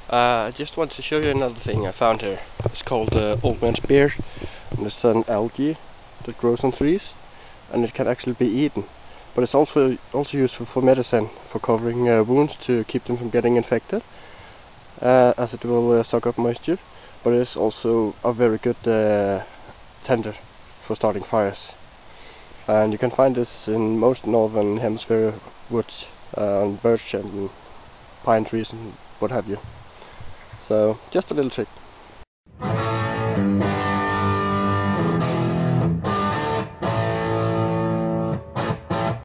I just want to show you another thing I found here. It's called old man's beard, and it's an algae that grows on trees, and it can actually be eaten. But it's also useful for medicine, for covering wounds to keep them from getting infected, as it will suck up moisture. But it's also a very good tinder for starting fires. And you can find this in most northern hemisphere woods, on birch and pine trees and what have you. So, just a little trick.